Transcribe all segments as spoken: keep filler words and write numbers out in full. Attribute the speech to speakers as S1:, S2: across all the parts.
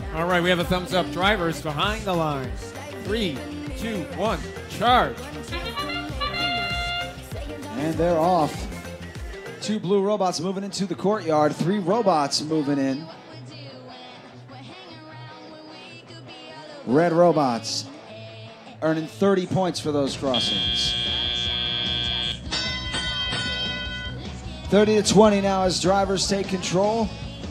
S1: All right, we have a thumbs up. Drivers behind the lines. Three, two, one, charge.
S2: And they're off. Two blue robots moving into the courtyard. Three robots moving in. Red robots earning thirty points for those crossings. thirty to twenty now as drivers take control.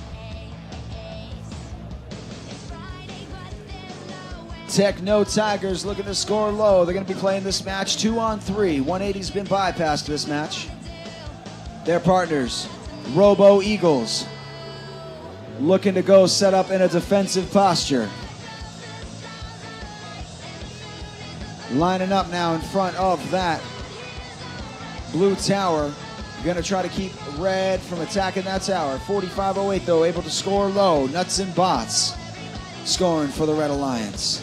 S2: Techno Tigers looking to score low. They're going to be playing this match two on three. one eighty's been bypassed this match. Their partners, Robo Eagles, looking to go set up in a defensive posture. Lining up now in front of that blue tower. Going to try to keep red from attacking that tower. forty-five oh eight though, able to score low. Nuts and Bots scoring for the Red Alliance.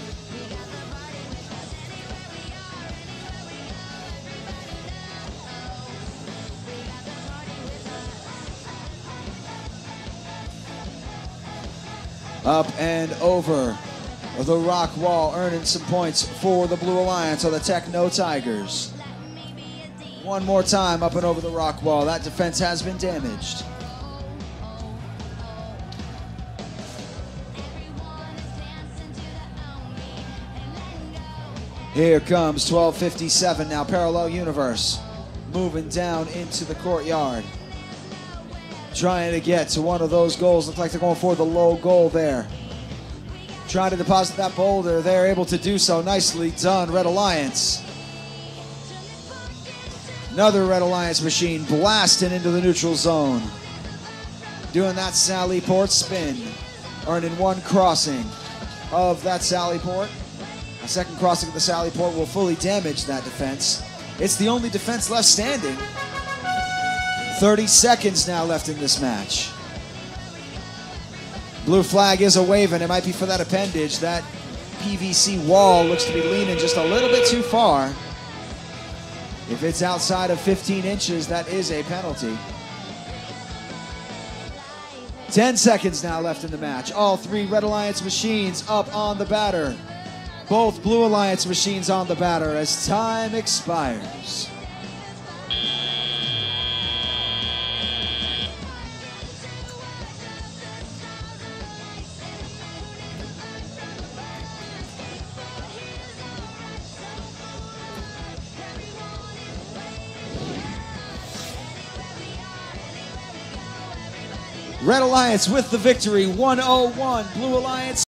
S2: Up and over the rock wall, earning some points for the Blue Alliance or the Techno Tigers. One more time up and over the rock wall. That defense has been damaged. Here comes twelve fifty-seven now, Parallel Universe. Moving down into the courtyard. Trying to get to one of those goals. Looks like they're going for the low goal there. Trying to deposit that boulder. They're able to do so. Nicely done, Red Alliance. Another Red Alliance machine blasting into the neutral zone. Doing that Sally Port spin. Earning one crossing of that Sally Port. A second crossing of the Sally Port will fully damage that defense. It's the only defense left standing. thirty seconds now left in this match. Blue flag is a waving. It might be for that appendage. That P V C wall looks to be leaning just a little bit too far. If it's outside of fifteen inches, that is a penalty. ten seconds now left in the match. All three Red Alliance machines up on the batter. Both Blue Alliance machines on the batter as time expires. Red Alliance with the victory, one oh one. Blue Alliance